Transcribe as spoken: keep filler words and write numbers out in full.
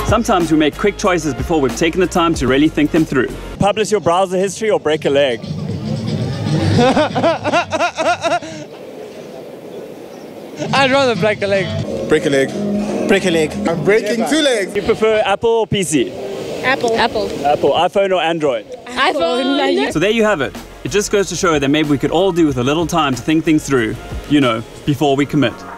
Sometimes we make quick choices before we've taken the time to really think them through. Publish your browser history or break a leg. I'd rather break a leg. Break a leg. Break a leg. I'm breaking two legs. You prefer Apple or P C? Apple. Apple. Apple. iPhone or Android? iPhone. So there you have it. It just goes to show that maybe we could all do with a little time to think things through, you know, before we commit.